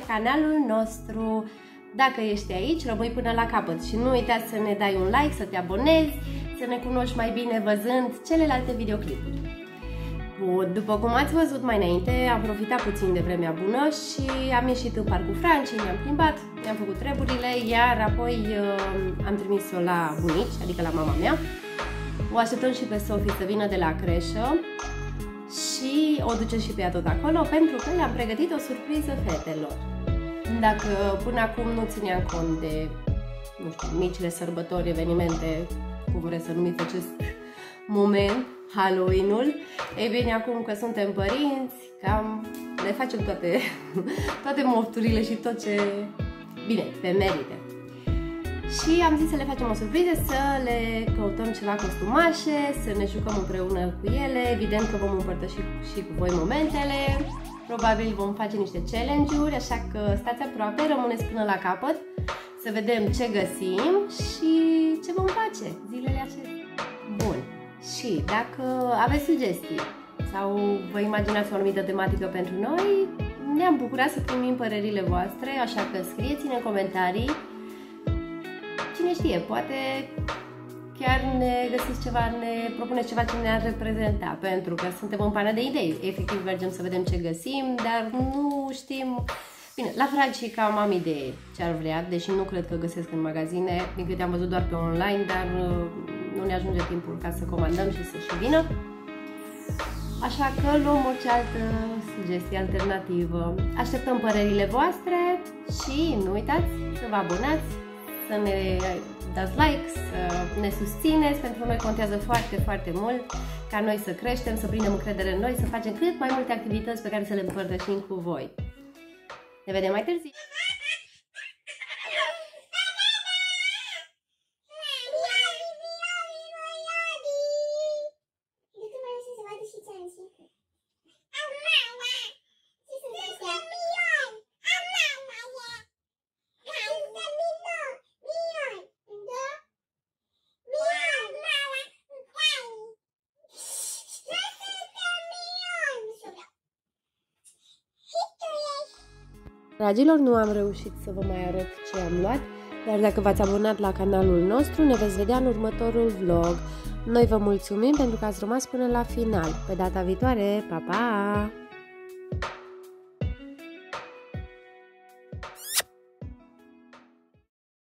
canalul nostru. Dacă ești aici, rămâi până la capăt și nu uita să ne dai un like, să te abonezi, să ne cunoști mai bine văzând celelalte videoclipuri. Bun, după cum ați văzut mai înainte, am profitat puțin de vremea bună și am ieșit în Parcul Francei, ne-am plimbat, ne-am făcut treburile, iar apoi am trimis-o la bunici, adică la mama mea. O așteptăm și pe Sofie să vină de la creșă și o duce și pe ea tot acolo, pentru că le-am pregătit o surpriză fetelor. Dacă până acum nu țineam cont de, nu știu, micile sărbători, evenimente, cum vreți să numiți acest moment, Halloween-ul, ei bine, acum că suntem părinți, cam le facem toate mofturile și tot ce, bine, pe merite. Și am zis să le facem o surpriză, să le căutăm ceva costumașe, să ne jucăm împreună cu ele, evident că vom împărtăși și cu voi momentele, probabil vom face niște challenge-uri, așa că stați aproape, rămâneți până la capăt, să vedem ce găsim și ce vom face zilele acestea. Bun, și dacă aveți sugestii sau vă imaginați o anumită tematică pentru noi, ne-am bucurat să primim părerile voastre, așa că scrieți-ne în comentarii. Cine știe, poate chiar ne găsiți ceva, ne propuneți ceva ce ne-ar reprezenta, pentru că suntem în pană de idei. Efectiv mergem să vedem ce găsim, dar nu știm. Bine, la Frag și cam am idee ce ar vrea, deși nu cred că găsesc în magazine, din câte am văzut doar pe online, dar nu ne ajunge timpul ca să comandăm și să și vină. Așa că luăm orice altă sugestie alternativă. Așteptăm părerile voastre și nu uitați să vă abonați, să ne dați like, să ne susțineți, pentru noi contează foarte, foarte mult ca noi să creștem, să prindem încredere în noi, să facem cât mai multe activități pe care să le împărtășim cu voi. Ne vedem mai târziu! Dragilor, nu am reușit să vă mai arăt ce am luat, dar dacă v-ați abonat la canalul nostru, ne veți vedea în următorul vlog. Noi vă mulțumim pentru că ați rămas până la final. Pe data viitoare, pa, pa!